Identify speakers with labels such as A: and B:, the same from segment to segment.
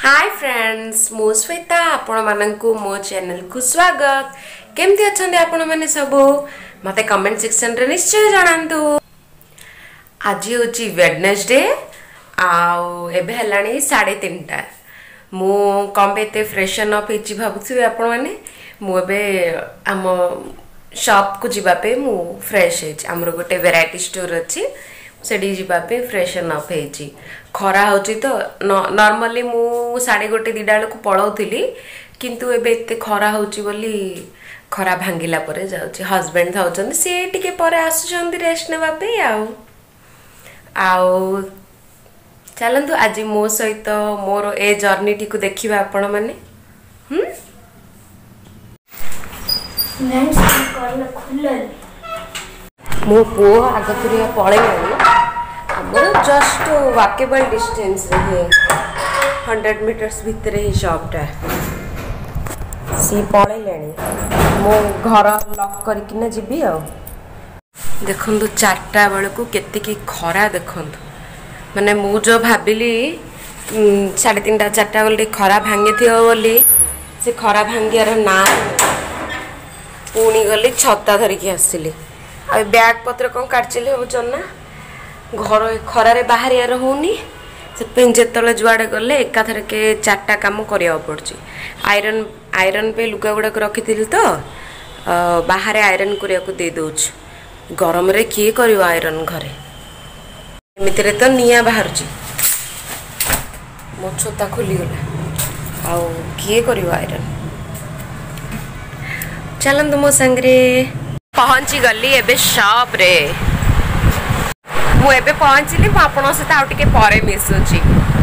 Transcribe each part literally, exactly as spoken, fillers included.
A: Hi friends मो श्वेता आपण माननकु मो चैनल को स्वागत। केमती अछंदी आपण माने सब मते कमेंट सेक्शन रे निश्चय जणांतु। आज होची वेडनेसडे आउ एबे हलाणी साढ़े तीन टा मु कम्बेते फ्रेशन अप हेची भाबुथि आपण माने मु एबे आम शॉप को जिबा पे मु फ्रेश हेची। हमरो गोटे वैरायटी स्टोर अछि सेडी जिबा पे फ्रेशन अप हेची। खरा होची तो नॉर्मली मु साढ़े गोटे दिडा को पळौथिली किंतु एबे एते खरा होची बोली खरा भांगिला परे जाउची। हस्बैंड थाउचन से टिके परे आसुचंदी रेस्ट नेबा पे आउ आउ चलंतु आज मो सहित मोर ए जर्नी टी को देखिबा आपण माने। हम
B: नेक्स्ट कॉल खुलल
A: मो पो आगतुरिया पळे हमर जस्ट वॉकेबल डिस्टेंस रे हंड्रेड मीटर्स भीतर ही शॉपटा सी पळे लेनी मो घर लॉक करके ना जीबी आ देखंतु चारटा बेल को केते की खरा देखंतु माने मु जो भाबिली साढ़े तीन टा चारटा बेल खरा भांगे थियो बोली से खरा भांगियार ना पुणी गली छत्ता धरिकी आसिली आ बैग पत्र कौन काटचिले होचन ना घर खरारे बाहर यार होनी से जिते जुआड़े गले एकाथर के चार्टा कम करा पड़ी। आयरन आयरन पे लुगा गुड़ाक रखी तो बाहर आयरन करने को दे दौच गरम रे किए कर आयरन घरे एमती तो निआ बाहर मो छता खोलीगला आउ किए कर आयरन। चलतु मो संगे पहुंची गली एबे शॉप रे मु एबे पहुंचली मु आपन सहित आउ टिके परे मिसुची।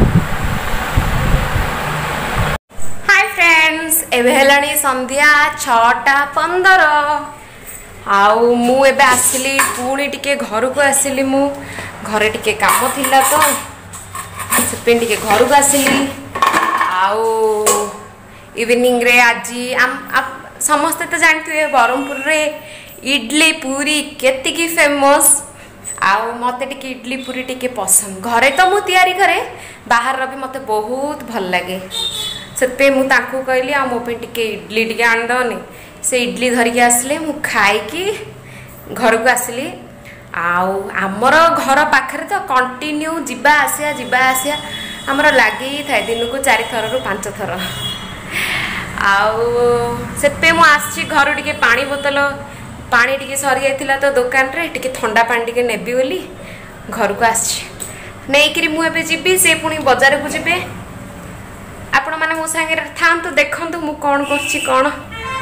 A: हाय फ्रेंड्स एबे हेलानी संध्या छटा पंदर आउ मु एबे आसिली पुणी टिके घर को आसिली मु घरे टिके काम थिला तो सेपेन टिके घर को आसिली आउ इवनिंग रे आजी आम आप समस्त तो जानते बरहमपुर रे इडली पूरी केती की फेमस आउ मते टिके इडली पूरी टिके पसंद घरे तो मु तैयारी करे बाहर भी मते बहुत भल लगे से मु तांकु कहली आ मो पे टिके इडली टिके आन दनी से इडली धरिकी आसले मु खाई की घर को आसली आउ आमर घर पाखरे तो कंटिन्यू जिबा आसिया जिबा आसिया हमर लागी थाए दिन को चारि थर रु पांच थर आउ से मु आसी घर टिके पानी बोतल पानी टिके सरी जाइथिला तो दुकान रे टिके ठंडा पानी टिके नेबी बोली घर को आसी नेइकरी मु एबे जिबी से पुनी बाजार को जिबे आपण माने मो संगे थांतु देखंतु मु कोन करछि कोन।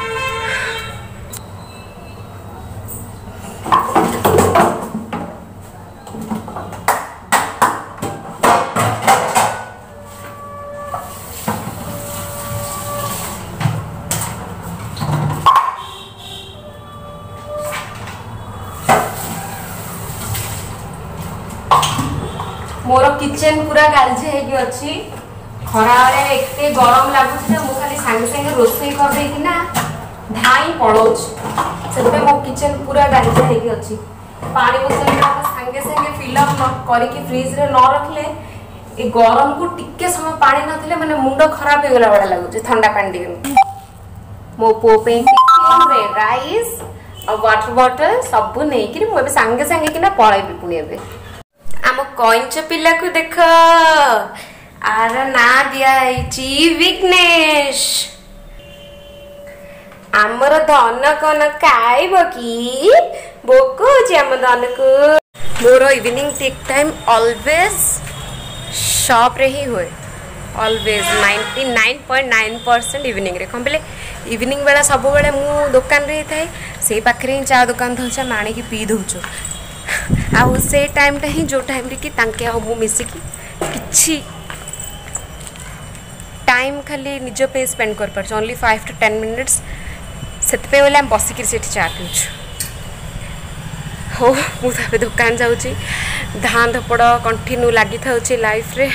A: मोर किचन पूरा गालझे हेगी अछि खरारे एते गरम लागुछ मु खाली संगे संगे रोसई कर दे कि ना धाई पड़ोछ सेते मो किचन पूरा गालझे हेगी अछि। पानी बोतल संगे संगे फिल अप करके फ्रिज रे न रखले ए गरम को टिके समय पानी नथिले माने मुंडो खराब हे गेला बडा लागुछ ठंडा पानी टिके मो पो पे टिफिन रे राइस और वाटर बॉटल सब नै कि मु एबे संगे संगे कि ना पळाइबी पुनी एबे आम कइंच पिला को देख आर ना दिया विघ्नेश आमर धन कन खाइब कि भोक होची आम धन को मोर evening take time always shop रे ही होए always ninety nine point nine percent evening रे कम बेले इवनिंग बेला सब बेले मु दुकान रे थाए से पाखरे ही चा दुकान थौचा माणी की पी दउचो आउ से टाइम टा ही जो टाइम रे कि तांके आ मु मिसी की किछि टाइम खाली निजो पे स्पेंड कर पर only five to ten minutes सेत पे वाला हम बसी कि सेठी चा पिउछु हो मु तबे दुकान जाउची धान धपड़ कंटिन्यू लागि थाउची लाइफ रे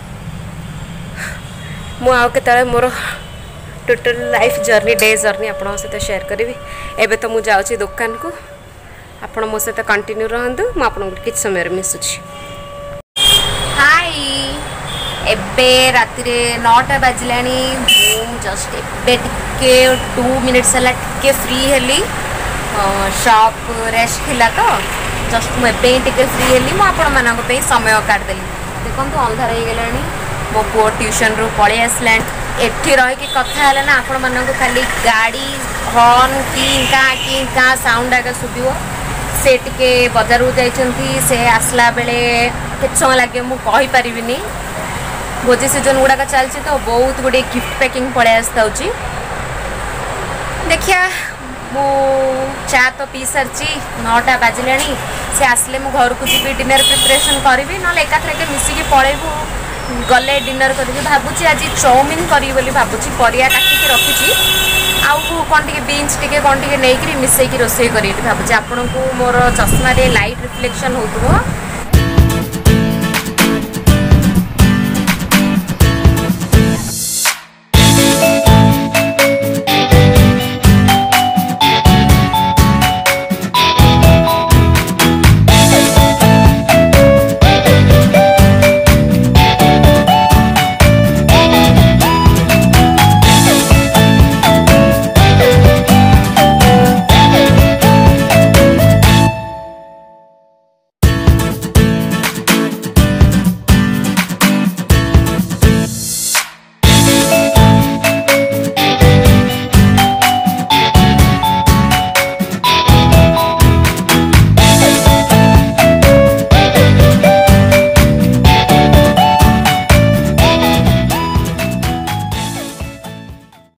A: मु आउ के तळे मोर total life journey day journey आपन से शेयर करबी। एबे तो मु जाउची दुकान को आपण मो सहित कंटिन्यू रहंतु मु आपन किछ समय रे मिसुची। हाय एबे राति नौटा बाजिलानी मु जस्ट एबे टिके टू मिनिट्स है टिके फ्री हेली शॉप रेस्ट थिला तो जस्ट मुझे टिके फ्री हेली मु आपण मानक पे समय काटदेली देखो अंधार हो गलानी मो पुओ ट्यूशन रु पळै आसला एठी रही कि कथा है ना आपण मानक खाली गाड़ी हॉर्न की का की का साउंड आगे सुबियो से टिके बाजार जाइछंती से आसला बेले केत समय लागे मु कहि परिबिनी भोजी सीजन गुड़ाक चलती तो बहुत गुड़े गिफ्ट पैकिंग पड़े आसता देखिया मु चा तो पी सारी नौटा बाजिला से आसले मु घर को जी डिनर प्रिपरेशन करी ना एकाथर मिसिकी पलैबू गले डिनर करी भावुची आज चाउमिन करी बोली भावुची परिया काटिकी रखी आउ कौन टे बीन्स टे कौन टे नहीं मिसेकी रोसे करी भावुची आपन को मोर चश्मा लाइट रिफ्लेक्शन हो